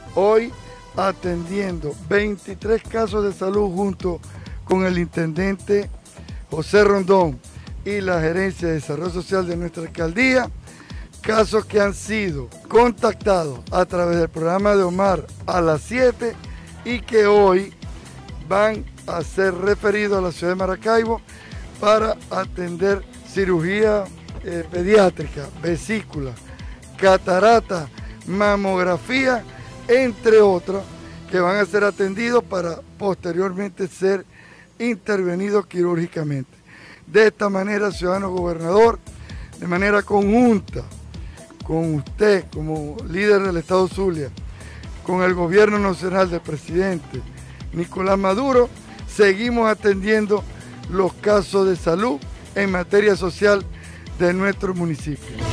hoy atendiendo 23 casos de salud junto con el intendente José Rondón y la gerencia de desarrollo social de nuestra alcaldía, casos que han sido contactados a través del programa de Omar a las 7 y que hoy van a ser referidos a la ciudad de Maracaibo para atender cirugía pediátrica, vesícula, catarata, mamografía, entre otros, que van a ser atendidos para posteriormente ser intervenidos quirúrgicamente. De esta manera, ciudadano gobernador, de manera conjunta, con usted como líder del Estado Zulia, con el gobierno nacional del presidente Nicolás Maduro, seguimos atendiendo los casos de salud en materia social de nuestro municipio.